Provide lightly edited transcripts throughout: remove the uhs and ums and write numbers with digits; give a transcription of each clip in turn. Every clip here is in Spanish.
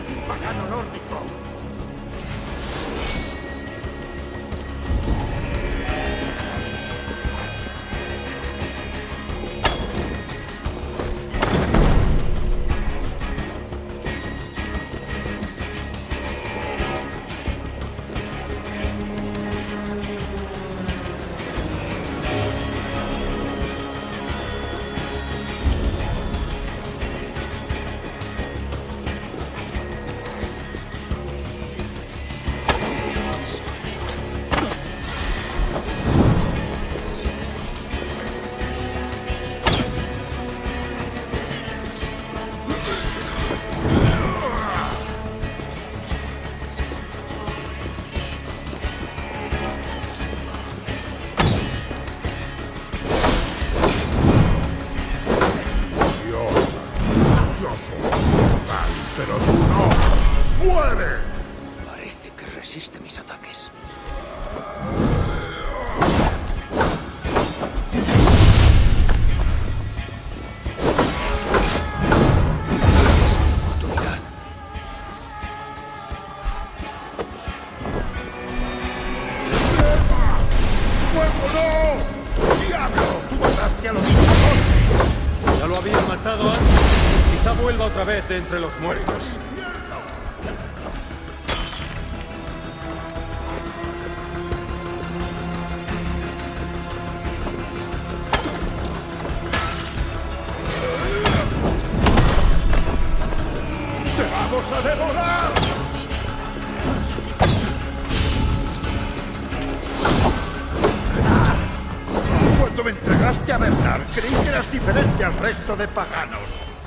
es un pagano nórdico. Pero tú no. ¡Muere! Parece que resiste mis ataques. Es mi oportunidad. ¡Fuego no! ¡Diablo! ¡Tú mataste a los hijos! Ya lo había matado antes. Quizá vuelva otra vez de entre los muertos. ¡Te vamos a devorar! Cuando me entregaste a Bernard, creí que eras diferente al resto de paganos.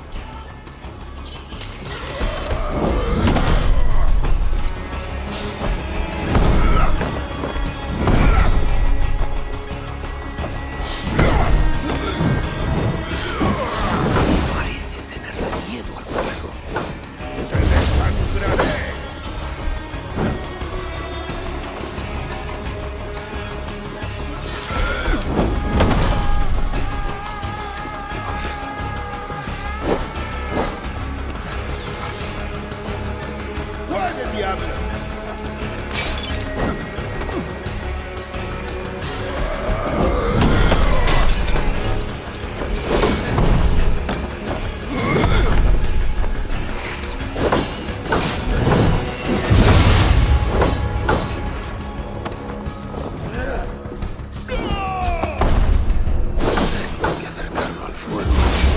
Parece tenerle miedo al fuego. ¡Te desangraré! ¡Muere, diablo! Tengo que acercarlo al fuego.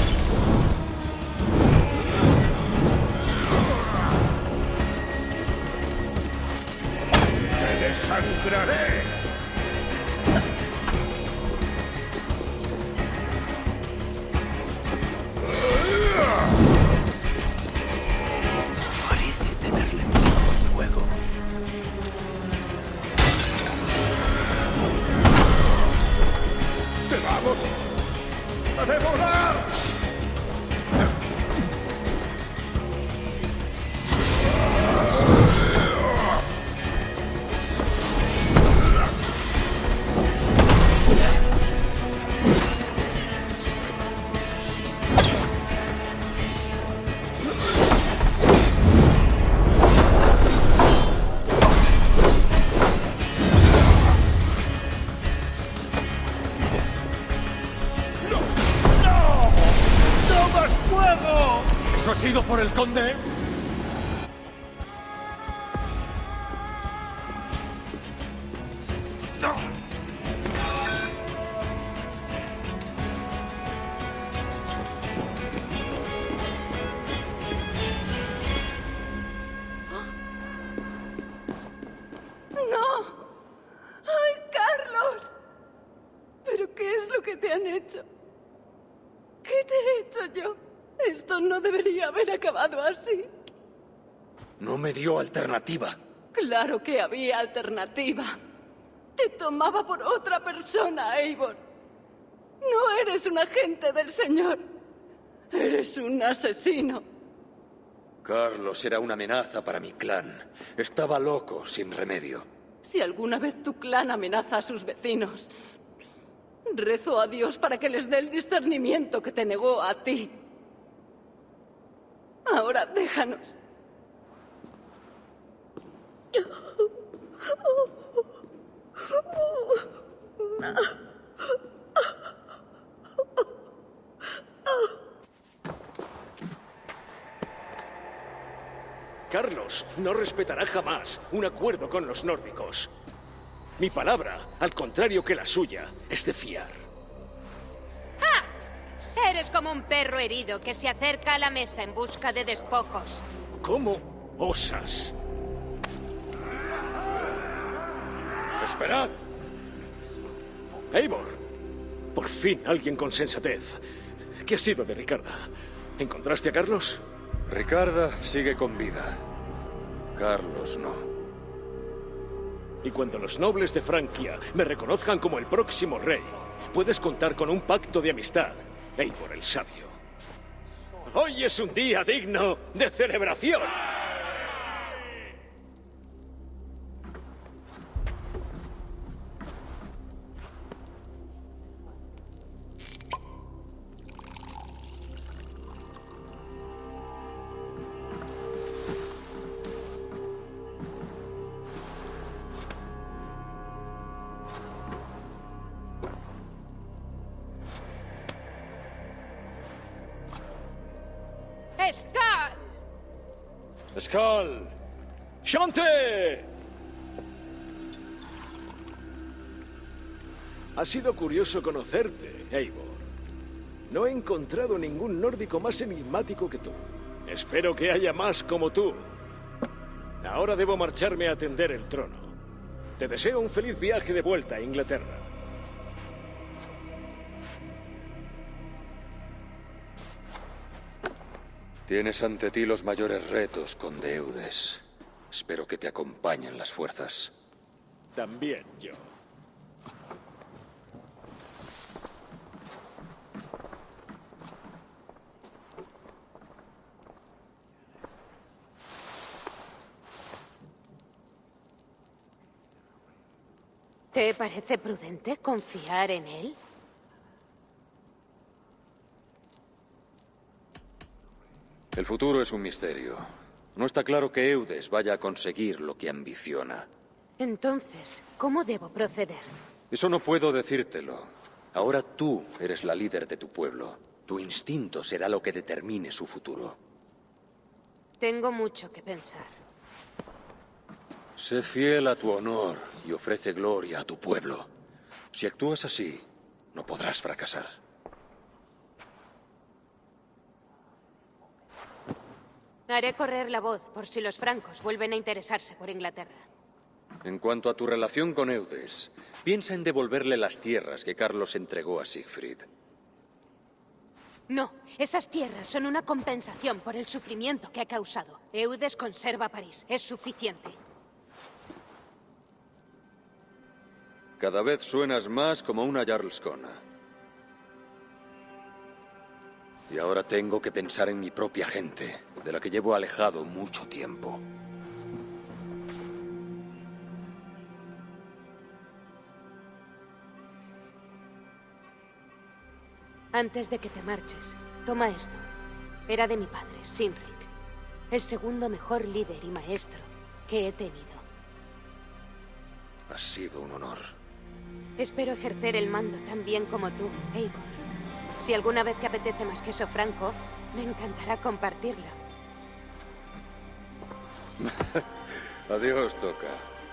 ¡Te desangraré! Parece tenerle miedo al fuego. ¡Te vamos a devorar! ¡No! ¡No! ¡No más fuego! ¿Eso ha sido por el conde? ¡No! ¡No! ¡Ay, Carlos! ¿Pero qué es lo que te han hecho? ¿Qué te he hecho yo? Esto no debería haber acabado así. No me dio alternativa. Claro que había alternativa. Te tomaba por otra persona, Eivor. No eres un agente del Señor. Eres un asesino. Carlos era una amenaza para mi clan. Estaba loco, sin remedio. Si alguna vez tu clan amenaza a sus vecinos, rezo a Dios para que les dé el discernimiento que te negó a ti. Ahora déjanos. Carlos no respetará jamás un acuerdo con los nórdicos. Mi palabra, al contrario que la suya, es de fiar. ¡Ja! Eres como un perro herido que se acerca a la mesa en busca de despojos. ¿Cómo osas? ¡Esperad! Eivor, por fin alguien con sensatez. ¿Qué ha sido de Ricarda? ¿Encontraste a Carlos? Ricarda sigue con vida. Carlos no. Y cuando los nobles de Francia me reconozcan como el próximo rey, puedes contar con un pacto de amistad, Eivor el Sabio. Hoy es un día digno de celebración. ¡Skal! ¡Skal! ¡Chante! Ha sido curioso conocerte, Eivor. No he encontrado ningún nórdico más enigmático que tú. Espero que haya más como tú. Ahora debo marcharme a atender el trono. Te deseo un feliz viaje de vuelta a Inglaterra. Tienes ante ti los mayores retos, conde Eudes. Espero que te acompañen las fuerzas. También yo. ¿Te parece prudente confiar en él? El futuro es un misterio. No está claro que Eudes vaya a conseguir lo que ambiciona. Entonces, ¿cómo debo proceder? Eso no puedo decírtelo. Ahora tú eres la líder de tu pueblo. Tu instinto será lo que determine su futuro. Tengo mucho que pensar. Sé fiel a tu honor y ofrece gloria a tu pueblo. Si actúas así, no podrás fracasar. Haré correr la voz por si los francos vuelven a interesarse por Inglaterra. En cuanto a tu relación con Eudes, piensa en devolverle las tierras que Carlos entregó a Siegfried. No, esas tierras son una compensación por el sufrimiento que ha causado. Eudes conserva París, es suficiente. Cada vez suenas más como una Jarlskona. Y ahora tengo que pensar en mi propia gente, de la que llevo alejado mucho tiempo. Antes de que te marches, toma esto. Era de mi padre, Sinrik. El segundo mejor líder y maestro que he tenido. Ha sido un honor. Espero ejercer el mando tan bien como tú, Eivor. Si alguna vez te apetece más queso franco, me encantará compartirlo. Adiós, Toca.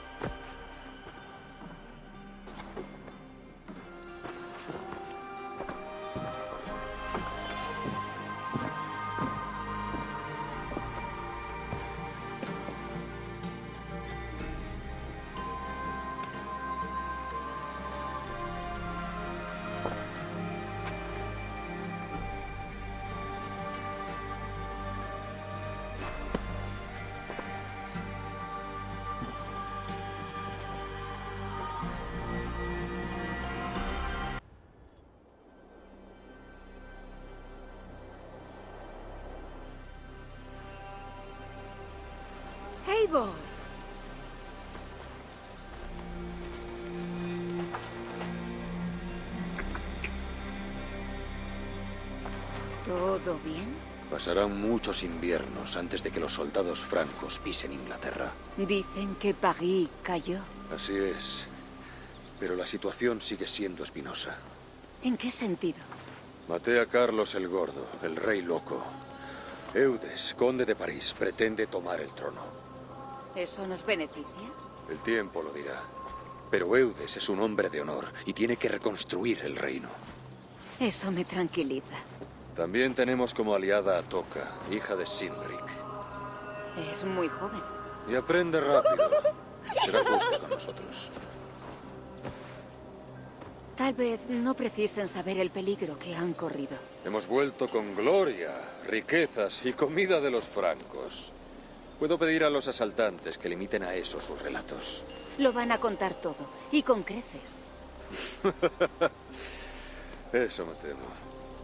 Eivor. ¿Todo bien? Pasarán muchos inviernos antes de que los soldados francos pisen Inglaterra. Dicen que París cayó. Así es. Pero la situación sigue siendo espinosa. ¿En qué sentido? Maté a Carlos el Gordo, el rey loco. Eudes, conde de París, pretende tomar el trono. ¿Eso nos beneficia? El tiempo lo dirá. Pero Eudes es un hombre de honor y tiene que reconstruir el reino. Eso me tranquiliza. También tenemos como aliada a Toca, hija de Sinric. Es muy joven. Y aprende rápido. Será justa con nosotros. Tal vez no precisen saber el peligro que han corrido. Hemos vuelto con gloria, riquezas y comida de los francos. Puedo pedir a los asaltantes que limiten a eso sus relatos. Lo van a contar todo, y con creces. Eso me temo.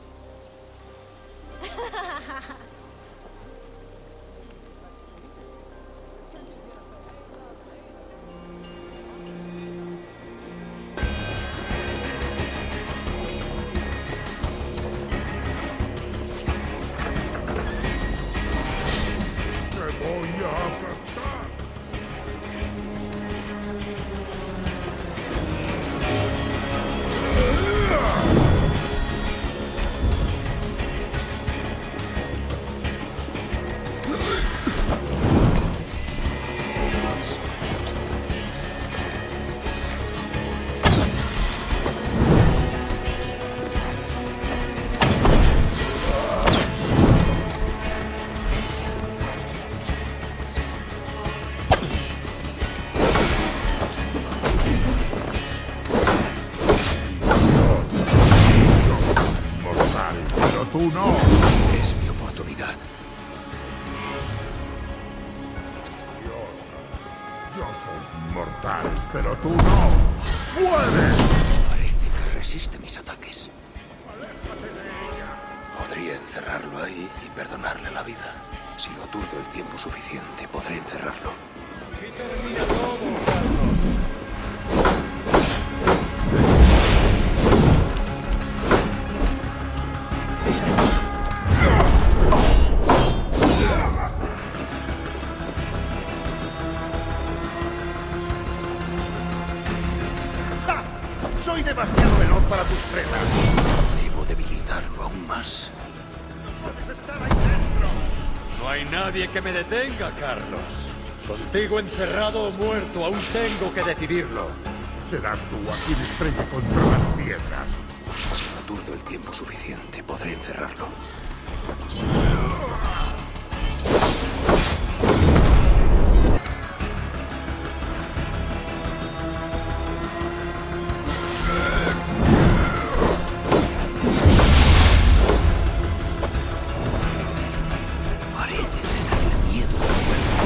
¡Te voy a aplastar! Mortal, pero tú no. Es mi oportunidad. Yo soy mortal, pero tú no. ¡Mueres! Parece que resiste mis ataques. Podría encerrarlo ahí y perdonarle la vida. Si lo aturdo el tiempo suficiente, podré encerrarlo. Y termina todo, Carlos. ¡Ja! Soy demasiado veloz para tus presas. Debo debilitarlo aún más. Puedes estar ahí dentro. No hay nadie que me detenga, Carlos. Contigo encerrado o muerto, aún tengo que decidirlo. Serás tú a quien estrelle contra las piedras. Si lo aturdo el tiempo suficiente, podré encerrarlo. Parece tenerle miedo al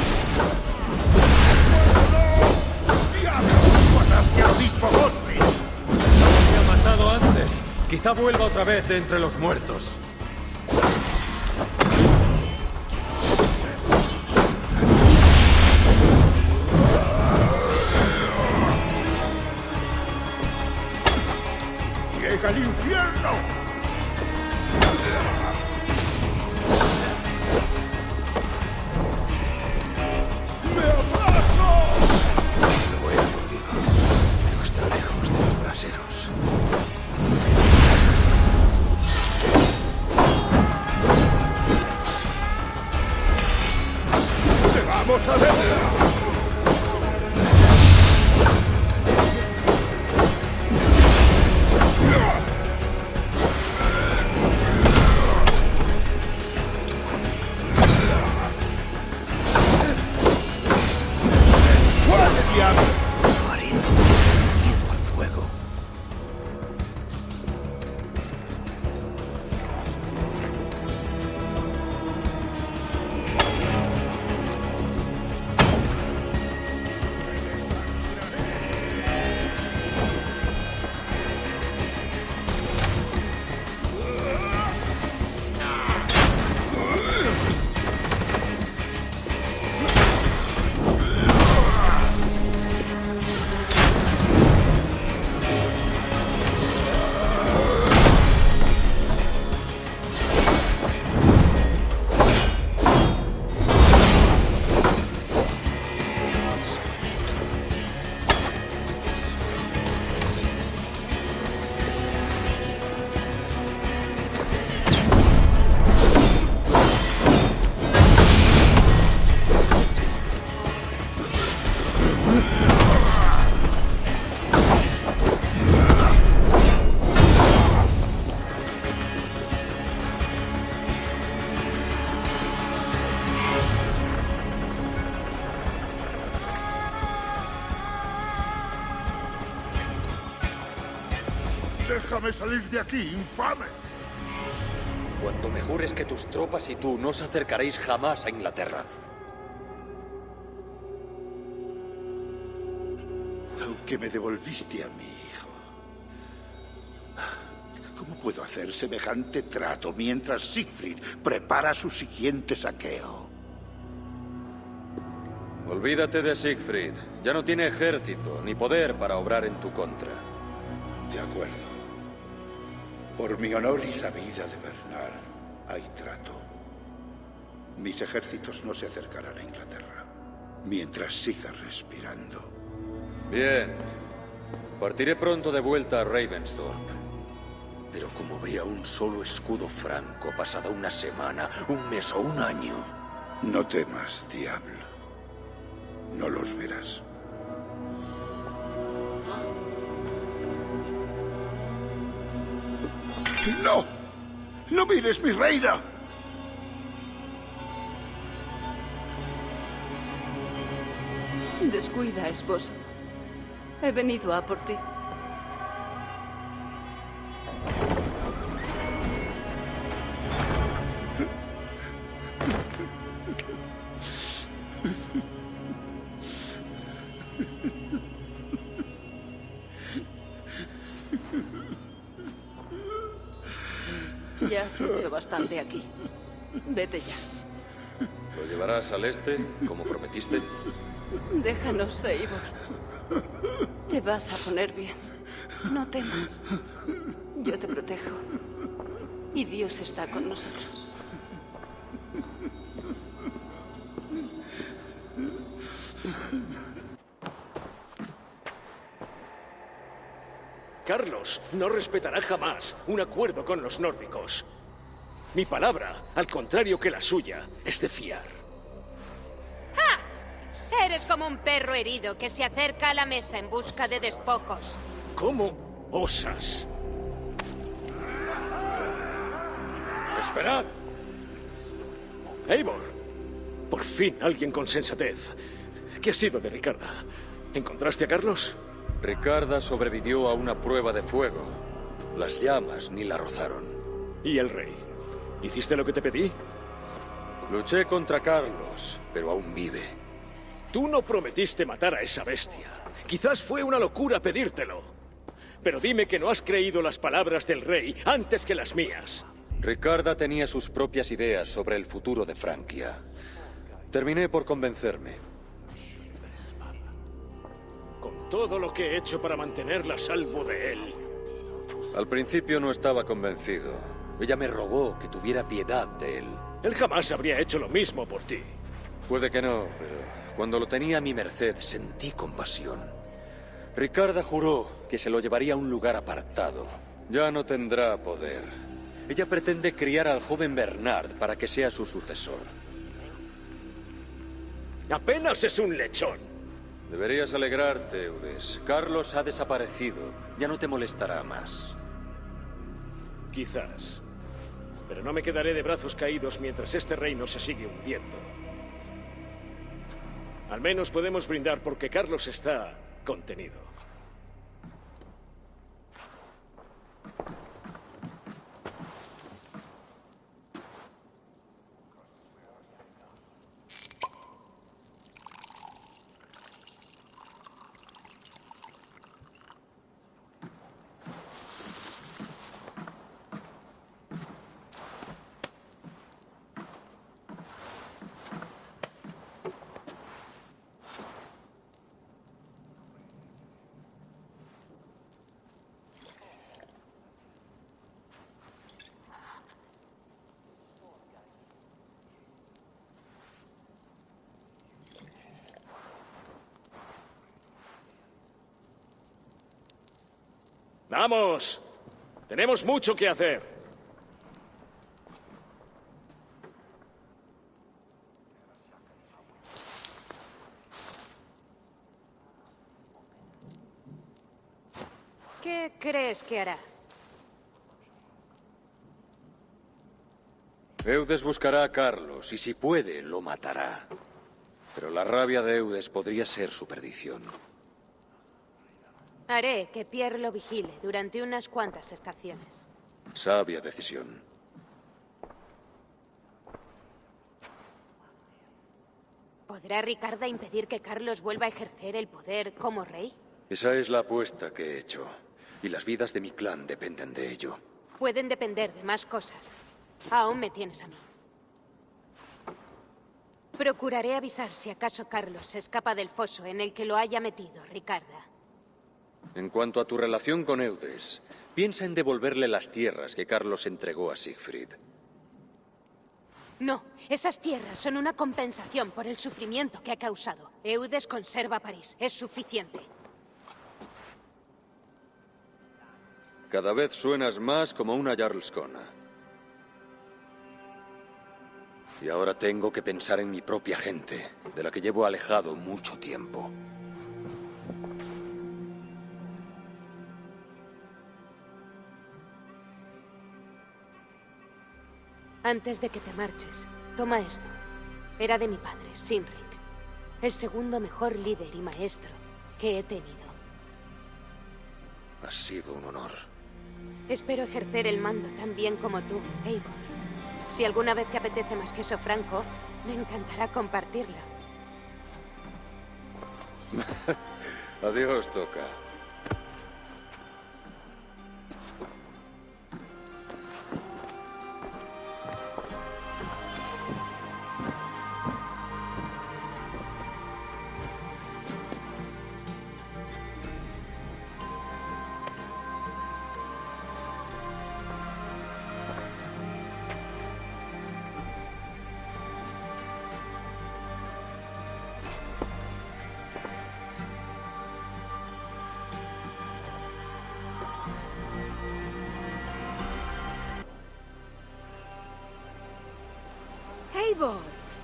fuego. ¡Diablo! ¡Mataste al obispo Godfrey! Me ha matado antes. Quizá vuelva otra vez de entre los muertos. ¡Llega al infierno! ¡Me abrazo! Lo he aturdido, pero está lejos de los braseros. ¡Te vamos a ver! ¡Fuerte, diablo! Parece tener miedo al fuego. ¡Déjame salir de aquí, infame! Cuanto me jures que tus tropas y tú no os acercaréis jamás a Inglaterra. Aunque me devolviste a mi hijo. ¿Cómo puedo hacer semejante trato mientras Siegfried prepara su siguiente saqueo? Olvídate de Siegfried. Ya no tiene ejército ni poder para obrar en tu contra. De acuerdo. Por mi honor y la vida de Bernard, hay trato. Mis ejércitos no se acercarán a Inglaterra mientras siga respirando. Bien. Partiré pronto de vuelta a Ravensthorpe. Pero como vea un solo escudo franco pasada una semana, un mes o un año... No temas, diablo. No los verás. ¡No! ¡No mires, mi reina! Descuida, esposo. He venido a por ti. Ya has hecho bastante aquí. Vete ya. ¿Lo llevarás al este, como prometiste? Déjanos, Eivor. Te vas a poner bien. No temas. Yo te protejo. Y Dios está con nosotros. Carlos no respetará jamás un acuerdo con los nórdicos. Mi palabra, al contrario que la suya, es de fiar. ¡Ja! Eres como un perro herido que se acerca a la mesa en busca de despojos. ¿Cómo osas? ¡Esperad! Eivor, por fin alguien con sensatez. ¿Qué ha sido de Ricarda? ¿Encontraste a Carlos? Ricarda sobrevivió a una prueba de fuego. Las llamas ni la rozaron. ¿Y el rey? ¿Hiciste lo que te pedí? Luché contra Carlos, pero aún vive. Tú no prometiste matar a esa bestia. Quizás fue una locura pedírtelo. Pero dime que no has creído las palabras del rey antes que las mías. Ricarda tenía sus propias ideas sobre el futuro de Francia. Terminé por convencerme. Con todo lo que he hecho para mantenerla a salvo de él. Al principio no estaba convencido. Ella me rogó que tuviera piedad de él. Él jamás habría hecho lo mismo por ti. Puede que no, pero cuando lo tenía a mi merced sentí compasión. Ricarda juró que se lo llevaría a un lugar apartado. Ya no tendrá poder. Ella pretende criar al joven Bernard para que sea su sucesor. Apenas es un lechón. Deberías alegrarte, Eudes. Carlos ha desaparecido. Ya no te molestará más. Quizás. Pero no me quedaré de brazos caídos mientras este reino se sigue hundiendo. Al menos podemos brindar porque Carlos está contenido. ¡Vamos! Tenemos mucho que hacer. ¿Qué crees que hará? Eudes buscará a Carlos y si puede, lo matará. Pero la rabia de Eudes podría ser su perdición. Haré que Pierre lo vigile durante unas cuantas estaciones. Sabia decisión. ¿Podrá Ricarda impedir que Carlos vuelva a ejercer el poder como rey? Esa es la apuesta que he hecho. Y las vidas de mi clan dependen de ello. Pueden depender de más cosas. Aún me tienes a mí. Procuraré avisar si acaso Carlos se escapa del foso en el que lo haya metido Ricarda. En cuanto a tu relación con Eudes, piensa en devolverle las tierras que Carlos entregó a Siegfried. No, esas tierras son una compensación por el sufrimiento que ha causado. Eudes conserva París, es suficiente. Cada vez suenas más como una Jarlskona. Y ahora tengo que pensar en mi propia gente, de la que llevo alejado mucho tiempo. Antes de que te marches, toma esto. Era de mi padre, Sinric. El segundo mejor líder y maestro que he tenido. Ha sido un honor. Espero ejercer el mando tan bien como tú, Eivor. Si alguna vez te apetece más queso franco, me encantará compartirlo. Adiós, Toca. Eivor.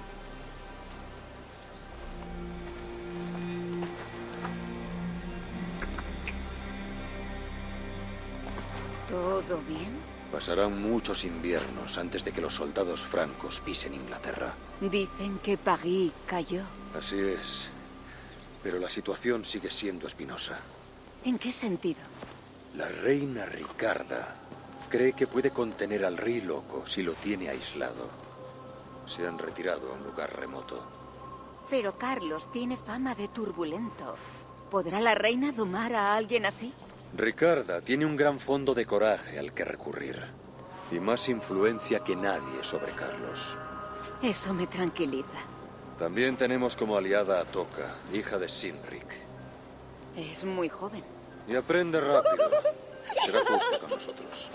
¿Todo bien? Pasarán muchos inviernos antes de que los soldados francos pisen Inglaterra. Dicen que París cayó. Así es. Pero la situación sigue siendo espinosa. ¿En qué sentido? La reina Ricarda cree que puede contener al rey loco si lo tiene aislado. Se han retirado a un lugar remoto. Pero Carlos tiene fama de turbulento. ¿Podrá la reina domar a alguien así? Ricarda tiene un gran fondo de coraje al que recurrir. Y más influencia que nadie sobre Carlos. Eso me tranquiliza. También tenemos como aliada a Toca, hija de Sinric. Es muy joven. Y aprende rápido. Será justa con nosotros.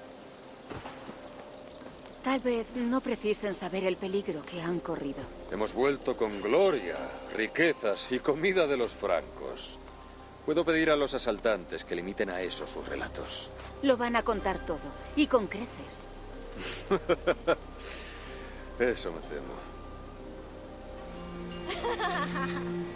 Tal vez no precisen saber el peligro que han corrido. Hemos vuelto con gloria, riquezas y comida de los francos. Puedo pedir a los asaltantes que limiten a eso sus relatos. Lo van a contar todo, y con creces. Eso me temo.